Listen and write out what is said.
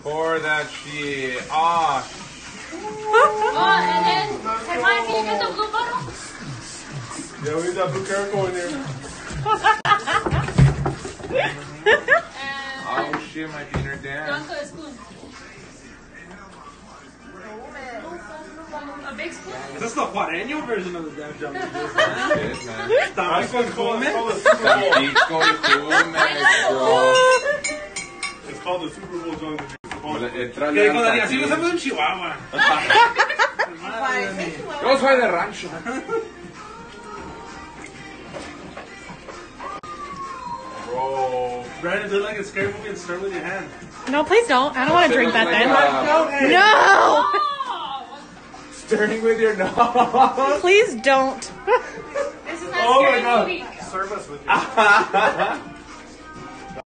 Pour that shit. Ah. Oh, and then, hey, Mike, can you get the blue bottle? Yeah, we need that blue caracal in there. Oh shit, my dinner down. Blanco, a spoon. A big spoon? Is this the Juareño version of the damn jump? Shit, man. It's called the It's called the Super Bowl Jungle Juice. Que dijo Dani, así lo hacemos en Chihuahua. Yo soy de rancho. Bro. Brandon, do it like a scary movie and start with your hand. No, please don't. I don't want to drink that then. No! Oh! Stirring with your nose. Please don't. This is not a scary movie. Serve us with it.